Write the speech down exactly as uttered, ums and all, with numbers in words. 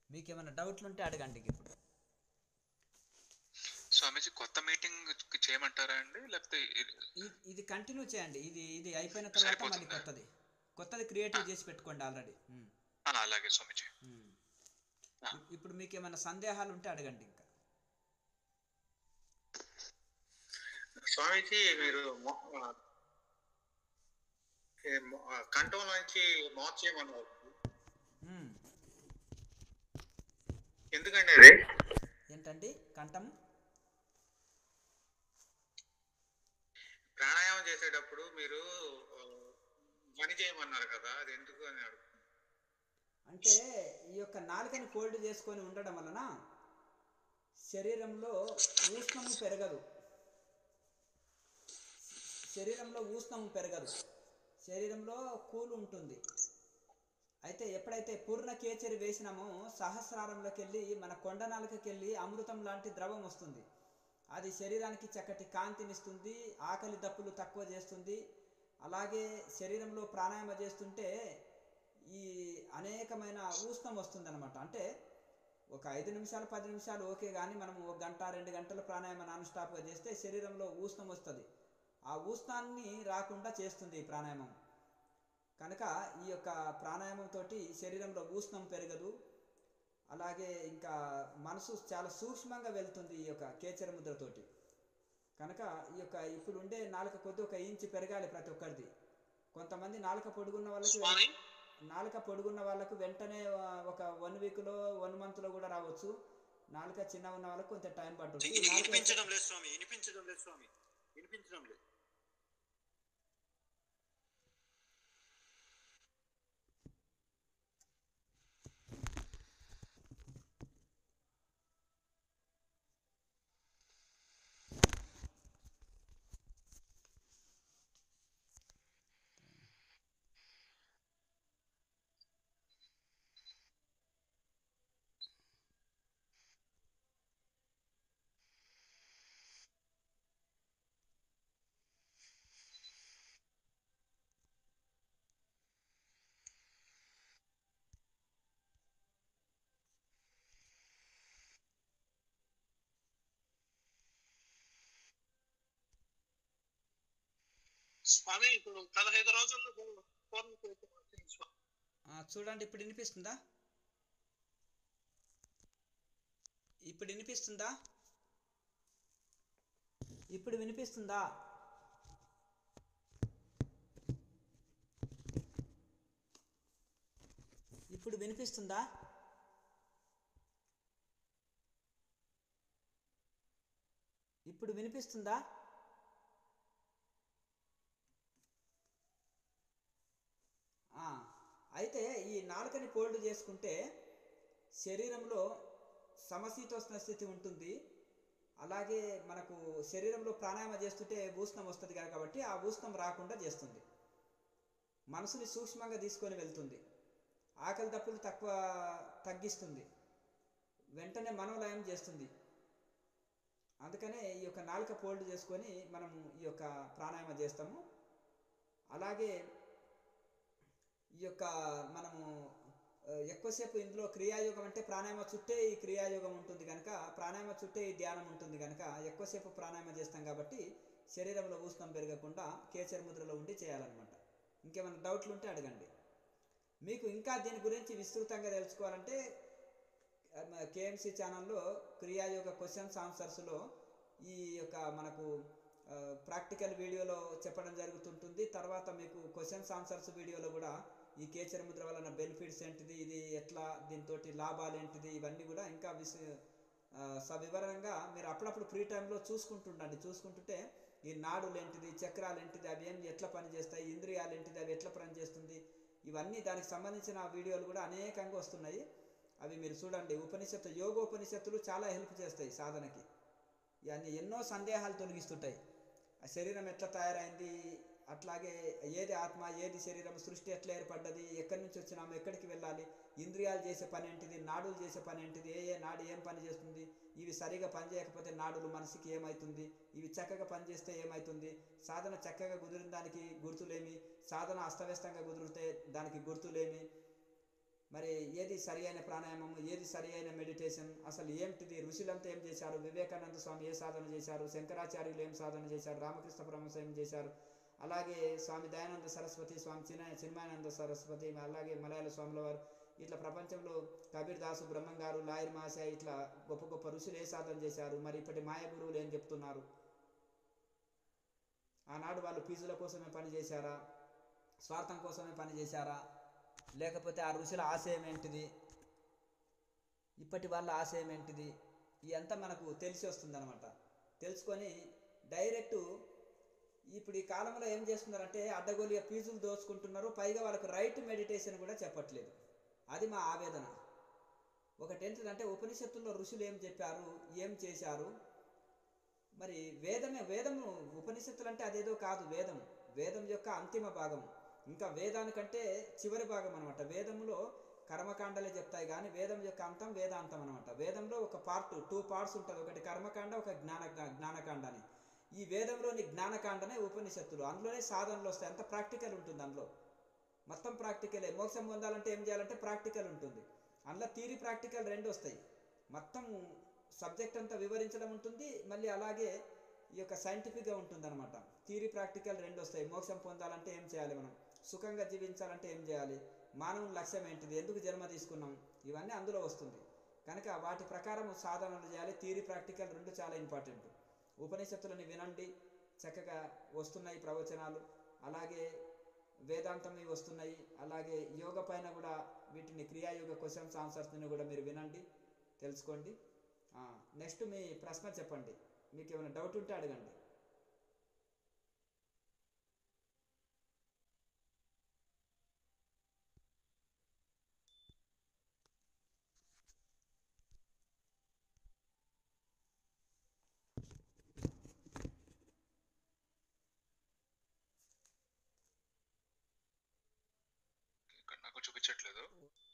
మీకు ఏమైనా డౌట్లు ఉంటే అడగండి ఇప్పుడు. స్వామీజీ కొత్త మీటింగ్ చేయమంటారా అండి, లేకపోతే ఇది కంటిన్యూ చేయండి. ఇది ఇది అయిపోయిన తర్వాత మళ్ళీ కొత్తది కొత్తది క్రియేటివ్ చేసి పెట్టుకోండి ఆల్రెడీ. అలాగే స్వామీజీ. ఇప్పుడు మీకు ఏమైనా సందేహాలు ఉంటే అడగండి ఇంకా. స్వామీజీ మీరు కంఠం నుంచి మార్చేయమన్నారు, ఎందుకండి అది? ఏంటండి కంఠం? ప్రాణాయామం చేసేటప్పుడు మీరు పని చేయమన్నారు కదా, అది ఎందుకు అని అడుగుతున్నాను. అంటే ఈ యొక్క నాలుకని ఫోల్డ్ చేసుకొని ఉండడం వలన శరీరంలో ఉష్ణము పెరగదు శరీరంలో ఉష్ణము పెరగదు శరీరంలో కూలు ఉంటుంది. అయితే ఎప్పుడైతే పూర్ణ కేచరి వేసినామో సహస్రారంలోకి వెళ్ళి మన కొండ నాలుకకి వెళ్ళి అమృతం లాంటి ద్రవం వస్తుంది. అది శరీరానికి చక్కటి కాంతినిస్తుంది, ఆకలి దప్పులు తక్కువ చేస్తుంది. అలాగే శరీరంలో ప్రాణాయామ చేస్తుంటే ఈ అనేకమైన ఉష్ణం వస్తుంది అనమాట. అంటే ఒక ఐదు నిమిషాలు పది నిమిషాలు ఓకే, కానీ మనం ఒక గంట రెండు గంటల ప్రాణాయామ నాన్ స్టాప్గా చేస్తే శరీరంలో ఉష్ణం వస్తుంది. ఆ ఉష్ణాన్ని రాకుండా చేస్తుంది ఈ ప్రాణాయామం. కనుక ఈ యొక్క ప్రాణాయామంతో శరీరంలో ఉష్ణం పెరగదు. అలాగే ఇంకా మనసు చాలా సూక్ష్మంగా వెళ్తుంది ఈ యొక్క కేచర ముద్రతోటి. కనుక ఈ యొక్క ఇప్పుడు ఉండే నాలుక కొద్ది ఒక ఇంచు పెరగాలి ప్రతి ఒక్కరిది. కొంతమంది నాలుక పొడుగున్న వాళ్ళకి నాలుక పొడుగున్న వాళ్ళకు వెంటనే ఒక వన్ వీక్లో వన్ మంత్లో కూడా రావచ్చు. నాలుక చిన్న ఉన్న వాళ్ళకు కొంత టైం పడుతుంది. వినిపించడం లేదు స్వామి, వినిపించడం లేదు స్వామి, వినిపించడం లేదు. స్వామి ఇప్పుడు పదహైదు రోజుల్లో చూడండి. ఇప్పుడు వినిపిస్తుందా? ఇప్పుడు వినిపిస్తుందా? ఇప్పుడు వినిపిస్తుందా? ఇప్పుడు వినిపిస్తుందా? ఇప్పుడు వినిపిస్తుందా? అయితే ఈ నాలుకని ఫోల్డ్ చేసుకుంటే శరీరంలో సమశీతోష్ణ స్థితి ఉంటుంది. అలాగే మనకు శరీరంలో ప్రాణాయామం చేస్తుంటే ఉష్ణం వస్తుంది కాబట్టి ఆ ఉష్ణం రాకుండా చేస్తుంది. మనసుని సూక్ష్మంగా తీసుకొని వెళ్తుంది. ఆకలి దప్పులు తక్కువ తగ్గిస్తుంది. వెంటనే మనోలయం చేస్తుంది. అందుకనే ఈ యొక్క నాలుక ఫోల్డ్ చేసుకొని మనము ఈ యొక్క ప్రాణాయామం చేస్తాము. అలాగే ఈ యొక్క మనము ఎక్కువసేపు ఇందులో క్రియాయోగం అంటే ప్రాణాయామ చుట్టే ఈ క్రియాయోగం ఉంటుంది కనుక, ప్రాణాయామ చుట్టే ఈ ధ్యానం ఉంటుంది కనుక ఎక్కువసేపు ప్రాణాయామం చేస్తాం కాబట్టి శరీరంలో ఉష్ణం పెరగకుండా కేచర ముద్రలో ఉండి చేయాలన్నమాట. ఇంకేమైనా డౌట్లు ఉంటే అడగండి. మీకు ఇంకా దీని గురించి విస్తృతంగా తెలుసుకోవాలంటే కేఎంసి ఛానల్లో క్రియాయోగ క్వశ్చన్స్ ఆన్సర్స్లో ఈ యొక్క మనకు ప్రాక్టికల్ వీడియోలో చెప్పడం జరుగుతుంటుంది. తర్వాత మీకు క్వశ్చన్స్ ఆన్సర్స్ వీడియోలో కూడా ఈ కేచర ముద్ర వలన బెనిఫిట్స్ ఏంటిది, ఇది ఎట్లా, దీంతో లాభాలు ఏంటిది, ఇవన్నీ కూడా ఇంకా విశ సవివరంగా మీరు అప్పుడప్పుడు ఫ్రీ టైంలో చూసుకుంటుండండి. చూసుకుంటుంటే ఈ నాడులు ఏంటిది, చక్రాలు ఏంటిది, అవి ఏం ఎట్లా పనిచేస్తాయి, ఇంద్రియాలు ఏంటిది, అవి ఎట్లా పనిచేస్తుంది, ఇవన్నీ దానికి సంబంధించిన వీడియోలు కూడా అనేకంగా వస్తున్నాయి. అవి మీరు చూడండి. ఉపనిషత్తు యోగోపనిషత్తులు చాలా హెల్ప్ చేస్తాయి సాధనకి. ఇవన్నీ ఎన్నో సందేహాలు తొలగిస్తుంటాయి. ఆ శరీరం ఎట్లా తయారైంది, అట్లాగే ఏది ఆత్మ, ఏది శరీరం, సృష్టి ఎట్లా ఏర్పడ్డది, ఎక్కడి నుంచి వచ్చినాము, ఎక్కడికి వెళ్ళాలి, ఇంద్రియాలు చేసే పని ఏంటిది, నాడులు చేసే పని ఏంటిది, ఏ ఏ నాడు ఏం పని చేస్తుంది, ఇవి సరిగా పనిచేయకపోతే నాడులు మనసుకి ఏమవుతుంది, ఇవి చక్కగా పనిచేస్తే ఏమవుతుంది, సాధన చక్కగా కుదిరిన దానికి గుర్తులేమి, సాధన అస్తవ్యస్తంగా కుదిరితే దానికి గుర్తులేమి, మరి ఏది సరి అయిన ప్రాణాయామం, ఏది సరి అయిన మెడిటేషన్, అసలు ఏంటిది, ఋషులంతా ఏం చేశారు, వివేకానంద స్వామి ఏ సాధన చేశారు, శంకరాచార్యులు ఏం సాధన చేశారు, రామకృష్ణ పరమహంస ఏం చేశారు, అలాగే స్వామి దయానంద సరస్వతి, స్వామి చిన్న చిన్మయానంద సరస్వతి, అలాగే మలయాళ స్వాముల వారు, ఇట్లా ప్రపంచంలో కబీర్ దాసు, బ్రహ్మం గారు, లాయర్ మాసాయ్, ఇట్లా గొప్ప గొప్ప ఋషులు ఏ సాధన చేశారు, మరి ఇప్పటి మాయ గురువులు ఏం చెప్తున్నారు, ఆనాడు వాళ్ళు ఫీజుల కోసమే పని చేశారా, స్వార్థం కోసమే పని చేశారా, లేకపోతే ఆ ఋషుల ఆశయం ఏంటిది, ఇప్పటి వాళ్ళ ఆశయం ఏంటిది, ఇదంతా మనకు తెలిసి వస్తుందన్నమాట. తెలుసుకొని డైరెక్టు ఇప్పుడు ఈ కాలంలో ఏం చేస్తున్నారంటే అడ్డగోలుగా ఫీజులు దోచుకుంటున్నారు, పైగా వాళ్ళకు రైట్ మెడిటేషన్ కూడా చెప్పట్లేదు. అది మా ఆవేదన. ఒకటి ఏంటంటే ఉపనిషత్తుల్లో ఋషులు ఏం చెప్పారు, ఏం చేశారు, మరి వేదమే, వేదము ఉపనిషత్తులు అంటే అదేదో కాదు, వేదం వేదం యొక్క అంతిమ భాగం, ఇంకా వేదానికంటే చివరి భాగం అనమాట. వేదంలో కర్మకాండలే చెప్తాయి కానీ వేదం యొక్క అంతం వేదాంతం అనమాట. వేదంలో ఒక పార్ట్, టూ పార్ట్స్ ఉంటుంది, ఒకటి కర్మకాండ, ఒక జ్ఞాన జ్ఞానకాండ అని. ఈ వేదంలోని జ్ఞానకాండనే ఉపనిషత్తులు, అందులోనే సాధనలు వస్తాయి, అంత ప్రాక్టికల్ ఉంటుంది, అందులో మొత్తం ప్రాక్టికలే. మోక్షం పొందాలంటే ఏం చేయాలంటే ప్రాక్టికల్ ఉంటుంది, అందులో థియరీ ప్రాక్టికల్ రెండు వస్తాయి. మొత్తం సబ్జెక్ట్ అంతా వివరించడం ఉంటుంది, మళ్ళీ అలాగే ఈ యొక్క సైంటిఫిక్గా ఉంటుంది అనమాట. థియరీ ప్రాక్టికల్ రెండు వస్తాయి. మోక్షం పొందాలంటే ఏం చేయాలి, మనం సుఖంగా జీవించాలంటే ఏం చేయాలి, మానవుని లక్ష్యం ఏంటిది, ఎందుకు జన్మ తీసుకున్నాం, ఇవన్నీ అందులో వస్తుంది. కనుక వాటి ప్రకారం సాధనలు చేయాలి. థియరీ ప్రాక్టికల్ రెండు చాలా ఇంపార్టెంట్. ఉపనిషత్తులని వినండి, చక్కగా వస్తున్నాయి ప్రవచనాలు, అలాగే వేదాంతం వస్తున్నాయి, అలాగే యోగ పైన కూడా వీటిని క్రియాయోగ క్వశ్చన్స్ ఆన్సర్స్ని కూడా మీరు వినండి, తెలుసుకోండి. నెక్స్ట్ మీ ప్రశ్న చెప్పండి, మీకు ఏమైనా డౌట్ ఉంటే అడగండి. ఇక్కడ నాకు చూపించట్లేదు.